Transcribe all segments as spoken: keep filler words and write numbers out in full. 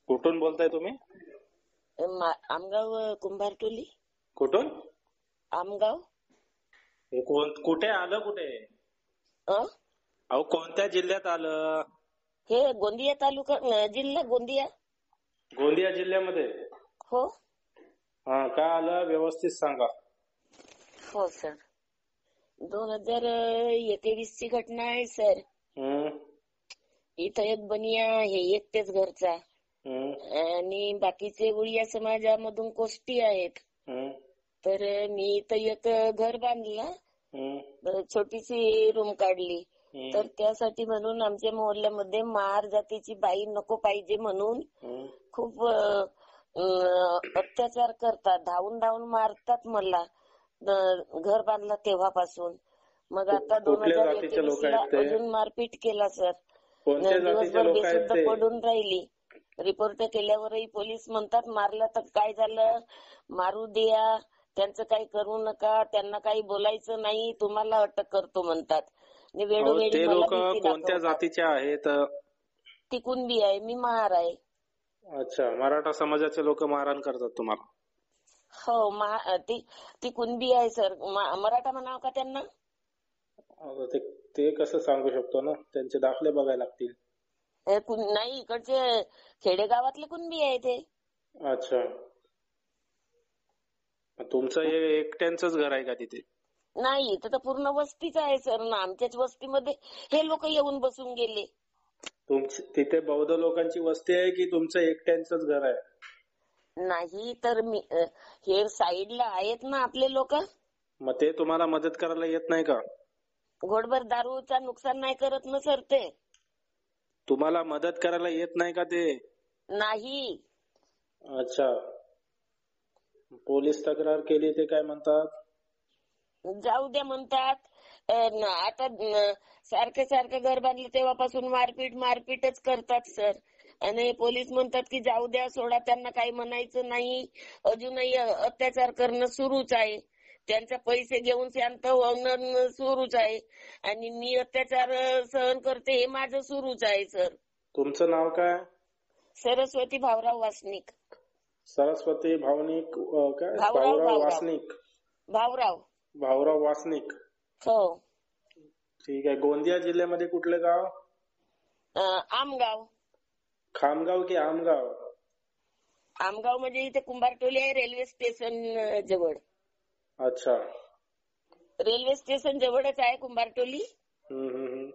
कुठून बोलताय तुम्ही? मा- आमगाव अ, कुंभारटोली. कुठून? आमगाव. हे कोण कुठे आलं कुठे? अ अहो कोणत्या जिल्ह्यात आलं? हे गोंदिया तालुका अ, जिल्हा गोंदिया. गोंदिया जिल्ह्यामध्ये. हो हा काय आलं व्यवस्थित सांगा. हो सर. दोन हजार एकवीस ची घटना आहे सर. हम्म इथं एक बनिया आहे एकटेच घरचा हम्म आणि बाकीचे उडिया समाजामधून कोष्टी आहेत. हम्म तर मी इथं एक घर बांधलं. हम्म तर छोटीशी रूम काढली. हम्म तर त्यासाठी म्हणून आमच्या मोहल्ल्यामध्ये महार जातीची बाई नको पाहिजे म्हणून हम्म. खूप अ, अ, अत्याचार करतात. धावून धावून मारतात मला. अ, घर बांधलं तेव्हापासून. मग आता दोन कुठल्या हजार जातीचे एकवीस लोक ला आहेत ते? अजून मारपीट केला सर. कोणत्या जातीचे दिवसभर लोक आहेत बेशुद्ध ते? पडून राहिली. रिपोर्ट केल्यावरही पोलीस म्हणतात मारलं तर काय झालं, मारू द्या, त्यांचं काही करू नका, त्यांना काही बोलायचं नाही, तुम्हाला अटक करतो म्हणतात. आणि अहो वेळोवेळी ते मला लोक भीती कोणत्या दाखवतात. जातीचे आहेत? ती कुणबी आहे, मी महार आहे. अच्छा, मराठा समाजाचे लोक मारहाण करतात तुम्हाला? हो महा ती ती कुणबी आहे सर. मा- मराठा म्हणावं का त्यांना? आता ते ते कसं सांगू शकतो ना, त्यांचे दाखले बघायला लागतील. हे कुण- नाही, इकडचे खेडेगावातले कुणबी आहे ते. अच्छा, तुमचं हे एकट्यांचंच घर आहे का तिथे? नाही, तर पूर्ण वस्तीच आहे सर ना. आमच्याच वस्तीमध्ये हे लोक येऊन बसून गेले. तुमची तिथे बौद्ध लोकांची वस्ती आहे की तुमचं एकट्यांचंच घर आहे? नाही तर मी अ, हे साईडला आहेत ना आपले लोक. मग ते तुम्हाला मदत करायला येत नाही का? घोडभर दारूचा नुकसान नाही करत ना सर ते. तुम्हाला मदत करायला येत नाही का ते? नाही. अच्छा, पोलीस तक्रार केली ते काय म्हणतात? जाऊ द्या म्हणतात. अ, न- आता न- सारखं सारखं घर बांधलं तेव्हापासून मारपीट मारपीटच करतात सर. आणि पोलीस म्हणतात की जाऊ द्या, सोडा, त्यांना काही म्हणायचं नाही. अजूनही अत्याचार करणं सुरूच आहे. त्यांचे पैसे घेऊन शांत होणं सुरूच आहे. आणि मी अत्याचार सहन करते हे माझं सुरूच आहे सर. तुमचं नाव काय? सरस्वती भाऊराव वासनिक. सरस्वती भावनिक अं, काय भाऊराव भाऊराव भाऊराव वासनिक. भाऊराव भाऊराव वासनिक. हो. ठीक आहे. गोंदिया जिल्ह्यामध्ये कुठलं गाव? अ, आमगाव. खामगाव की आमगाव? आमगाव म्हणजे इथे कुंभारटोली आहे, रेल्वे स्टेशन अ, जवळ. अच्छा. रेल्वे स्टेशन जवळच आहे कुंभारटोली. हम्म हम्म हम्म.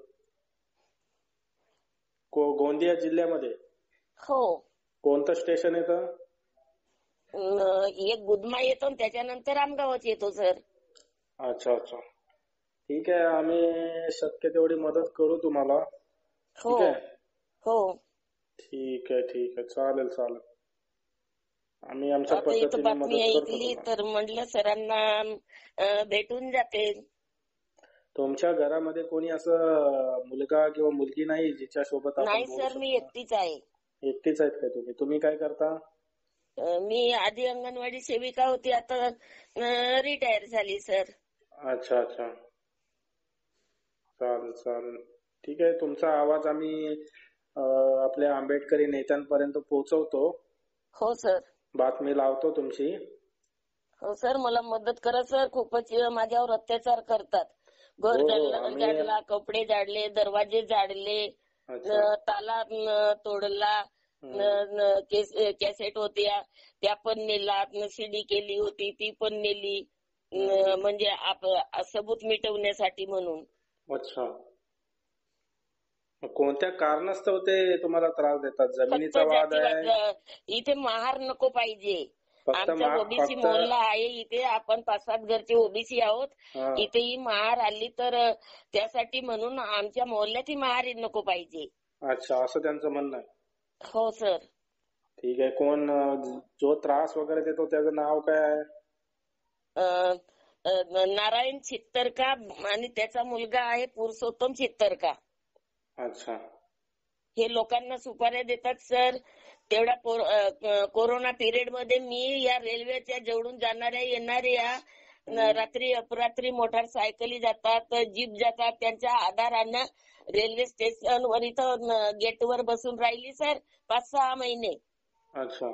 को- गोंदिया जिल्ह्यामध्ये हो. कोणतं स्टेशन येतं? अ, एक गुदमा येतो आणि त्याच्यानंतर आमगावच येतो सर. अच्छा अच्छा, ठीक आहे. आम्ही शक्य तेवढी मदत करू तुम्हाला. हो ठीक आहे. हो. ठीक आहे ठीक आहे, चालेल चालेल. आम्ही आमच्या आता इथं पद्धतीने बातमी मदत करतो ऐकली तुम्हाला. तर म्हटलं सरांना अ, भेटून जाते. तुमच्या घरामध्ये कोणी असं मुलगा किंवा मुलगी नाही जिच्या सोबत आपण नाही बोलू सर, मी शकतो? एकटीच आहे. एकटीच आहेत का तुम्ही? तुम्ही काय करता? अ, मी आधी अंगणवाडी सेविका होती, आता रिटायर झाली सर. अच्छा अच्छा, चालेल चालेल. ठीक आहे. तुमचा आवाज आम्ही अं, आपल्या आंबेडकरी नेत्यांपर्यंत पोहोचवतो. हो सर. बातमी लावतो तुमची. हो सर, मला मदत करा सर. खूपच माझ्यावर अत्याचार करतात. घर हो हो, जाडला आम्ही. जाडला, कपडे जाडले, दरवाजे जाडले, अच्छा. न- ताला न तोडला, न- न- केस- कॅसेट होत्या त्या पण नेला, सीडी केली होती ती पण नेली. न- म्हणजे आप- सबूत मिटवण्यासाठी म्हणून. अच्छा, मग कोणत्या कारणास्तव ते तुम्हाला त्रास देतात? फक्त जमिनीचा वाद आहे? जातीवाद. इथे महार नको पाहिजे. फक्त आमचा मा- ओबीसी फक्त मोहल्ला आहे इथे. आपण पाच सात घरचे ओबीसी आहोत. हा. इथेही महार आली तर त्यासाठी म्हणून आमच्या मोहल्ल्यातही महार नको पाहिजे. अच्छा, असं त्यांचं म्हणणं आहे. हो सर. ठीक आहे. कोण अं, जो त्रास वगैरे देतो त्याचं नाव काय आहे? अ, अ, नारायण चित्तरका आणि त्याचा मुलगा आहे पुरुषोत्तम चित्तरका. अच्छा. हे लोकांना सुपाऱ्या देतात सर. तेवढा कोर- अ, कोरोना पिरियड मध्ये मी या रेल्वेच्या जवळून जाणाऱ्या येणाऱ्या न- रात्री अपरात्री मोटारसायकली जातात, जीप जातात, त्यांच्या आधारानं रेल्वे स्टेशनवर इथं गेटवर बसून राहिली सर पाच सहा महिने. अच्छा,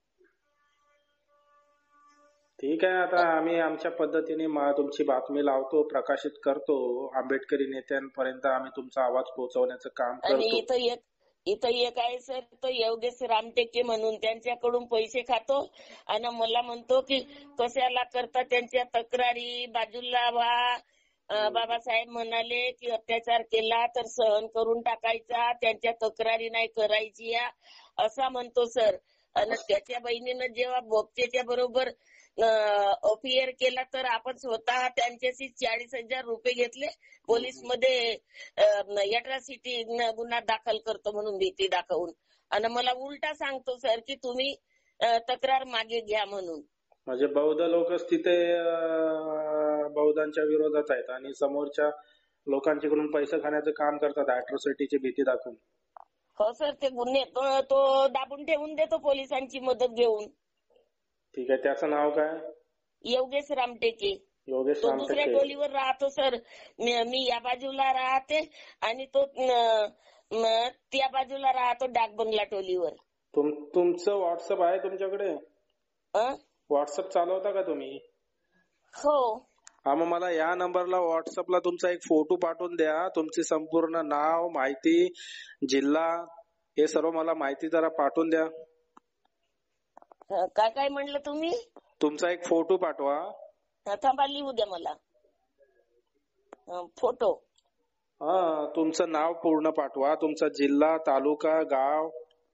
ठीक आहे. आता आम्ही आमच्या पद्धतीने मा- तुमची बातमी लावतो, प्रकाशित करतो. आंबेडकरी नेत्यांपर्यंत आम्ही तुमचा आवाज पोहोचवण्याचं काम आणि करतो. इथं एक इथं एक आहे सर, तो योगेश रामटेके म्हणून, त्यांच्याकडून पैसे खातो आणि मला म्हणतो की कशाला करता त्यांच्या तक्रारी, बाजूला व्हा. अं, बाबासाहेब म्हणाले की अत्याचार केला तर सहन करून टाकायचा, त्यांच्या तक्रारी नाही करायची असा म्हणतो सर. आणि त्याच्या बहिणीनं जेव्हा बोपचेच्या बरोबर अपियर केला तर आपण स्वतः त्यांच्याशी चाळीस हजार रुपये घेतले. पोलीस मध्ये अट्रॉसिटी गुन्हा दाखल करतो म्हणून भीती दाखवून, आणि मला उलटा सांगतो सर की तुम्ही अं, तक्रार मागे घ्या म्हणून. म्हणजे बौद्ध लोकच तिथे अं, बौद्धांच्या विरोधात आहेत आणि समोरच्या लोकांच्याकडून पैसे खाण्याचं काम करतात अॅट्रॉसिटीची भीती दाखवून. हो सर, ते गुन्हे तो तो दाबून ठेवून देतो पोलिसांची मदत घेऊन. ठीक आहे, त्याचं नाव काय? योगेश रामटेके. योगेश तो दुसऱ्या रामटेके. टोलीवर राहतो सर. मी मी या बाजूला राहते आणि तो अं, म, त्या बाजूला राहतो डाकबंगला टोलीवर. तुम तुमचं व्हॉट्सअप आहे तुमच्याकडे? अं? व्हॉट्सअप चालवता का तुम्ही? हो. हा, मग मला या नंबरला व्हॉट्सअपला तुमचा एक फोटो पाठवून द्या. तुमची संपूर्ण नाव, माहिती, जिल्हा, हे सर्व मला माहिती जरा पाठवून द्या. अं, काय काय म्हणलं तुम्ही? तुमचा एक फोटो पाठवा. हा, थांबा लिहू द्या मला. अं, फोटो. हा, तुमचं नाव पूर्ण पाठवा, तुमचा जिल्हा, तालुका, गाव.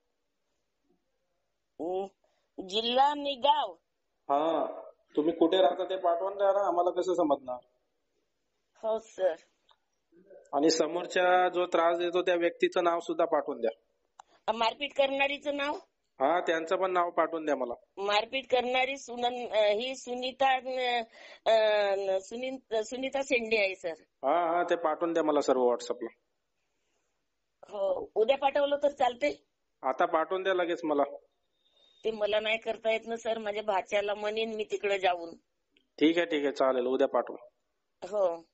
अं, जिल्हा आणि गाव. हा, तुम्ही कुठे राहता ते पाठवून द्या ना, आम्हाला कसं समजणार. हो सर. आणि समोरच्या जो त्रास देतो त्या व्यक्तीचं नाव सुद्धा पाठवून द्या. अं, मारपीट करणारीचं नाव. हा, त्यांचं पण नाव पाठवून द्या मला. मारपीट करणारी सुनन अं, ही सुनीता अं, सुनी- सुनीता शेंडे आहे सर. हा हा, ते पाठवून द्या मला सर्व व्हॉट्सअपला. हो, उद्या पाठवलं तर चालते. आता पाठवून द्या लगेच मला. ते मला नाही करता येत ना सर, माझ्या भाच्याला म्हणेन मी तिकडे जाऊन. ठीक आहे ठीक आहे, चालेल, उद्या पाठवा. हो.